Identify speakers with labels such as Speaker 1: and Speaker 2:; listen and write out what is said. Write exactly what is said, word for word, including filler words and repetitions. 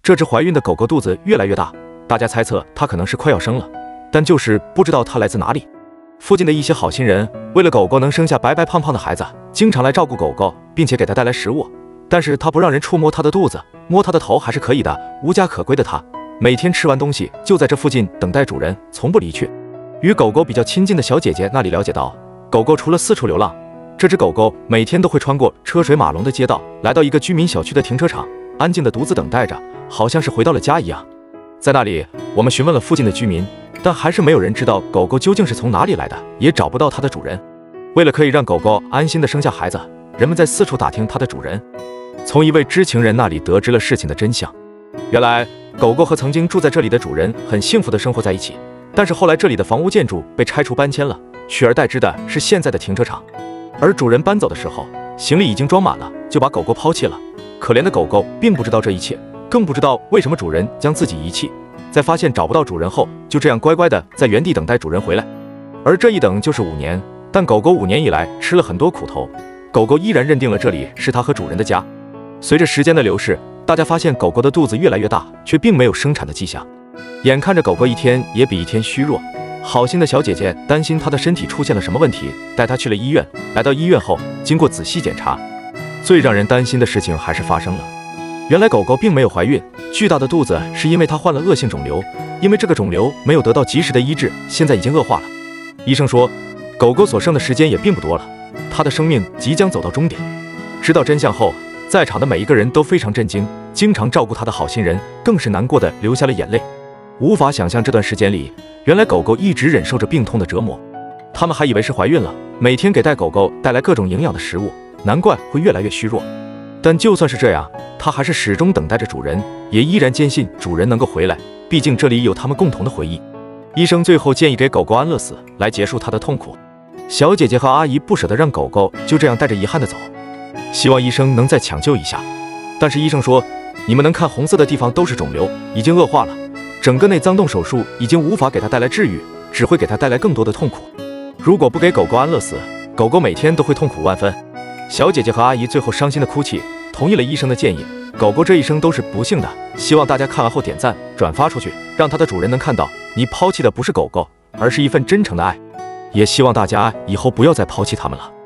Speaker 1: 这只怀孕的狗狗肚子越来越大，大家猜测它可能是快要生了，但就是不知道它来自哪里。附近的一些好心人为了狗狗能生下白白胖胖的孩子，经常来照顾狗狗，并且给它带来食物。但是它不让人触摸它的肚子，摸它的头还是可以的。无家可归的它，每天吃完东西就在这附近等待主人，从不离去。与狗狗比较亲近的小姐姐那里了解到，狗狗除了四处流浪，这只狗狗每天都会穿过车水马龙的街道，来到一个居民小区的停车场，安静的独自等待着，好像是回到了家一样。在那里，我们询问了附近的居民，但还是没有人知道狗狗究竟是从哪里来的，也找不到它的主人。为了可以让狗狗安心的生下孩子，人们在四处打听它的主人。从一位知情人那里得知了事情的真相。原来，狗狗和曾经住在这里的主人很幸福的生活在一起，但是后来这里的房屋建筑被拆除搬迁了，取而代之的是现在的停车场。而主人搬走的时候，行李已经装满了，就把狗狗抛弃了。可怜的狗狗并不知道这一切，更不知道为什么主人将自己遗弃。在发现找不到主人后，就这样乖乖的在原地等待主人回来。而这一等就是五年，但狗狗五年以来吃了很多苦头，狗狗依然认定了这里是它和主人的家。随着时间的流逝，大家发现狗狗的肚子越来越大，却并没有生产的迹象。眼看着狗狗一天也比一天虚弱，好心的小姐姐担心它的身体出现了什么问题，带它去了医院。来到医院后，经过仔细检查，最让人担心的事情还是发生了。原来狗狗并没有怀孕，巨大的肚子是因为它患了恶性肿瘤，因为这个肿瘤没有得到及时的医治，现在已经恶化了。医生说，狗狗所剩的时间也并不多了，它的生命即将走到终点。知道真相后，在场的每一个人都非常震惊，经常照顾它的好心人更是难过的流下了眼泪。无法想象这段时间里，原来狗狗一直忍受着病痛的折磨。他们还以为是怀孕了，每天给带狗狗带来各种营养的食物，难怪会越来越虚弱。但就算是这样，它还是始终等待着主人，也依然坚信主人能够回来，毕竟这里有他们共同的回忆。医生最后建议给狗狗安乐死，来结束它的痛苦。小姐姐和阿姨不舍得让狗狗就这样带着遗憾的走，希望医生能再抢救一下。但是医生说，你们能看红色的地方都是肿瘤，已经恶化了，整个内脏洞手术已经无法给它带来治愈，只会给它带来更多的痛苦。如果不给狗狗安乐死，狗狗每天都会痛苦万分。小姐姐和阿姨最后伤心的哭泣，同意了医生的建议。狗狗这一生都是不幸的，希望大家看完后点赞转发出去，让它的主人能看到，你抛弃的不是狗狗，而是一份真诚的爱。也希望大家以后不要再抛弃它们了。